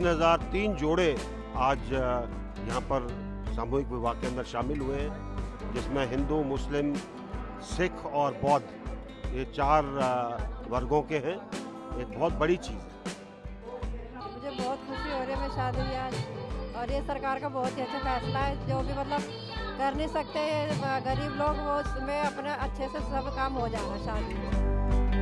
3003 जोड़े आज यहाँ पर सामूहिक विवाह के अंदर शामिल हुए हैं, जिसमें हिंदू, मुस्लिम, सिख और बौद्ध ये 4 वर्गों के हैं। एक बहुत बड़ी चीज़ है। मुझे बहुत खुशी हो रही है, मैं शादी हुई आज, और ये सरकार का बहुत ही अच्छा फैसला है। जो भी मतलब कर नहीं सकते गरीब लोग, वो उसमें अपना अच्छे से सब काम हो जाना शादी में।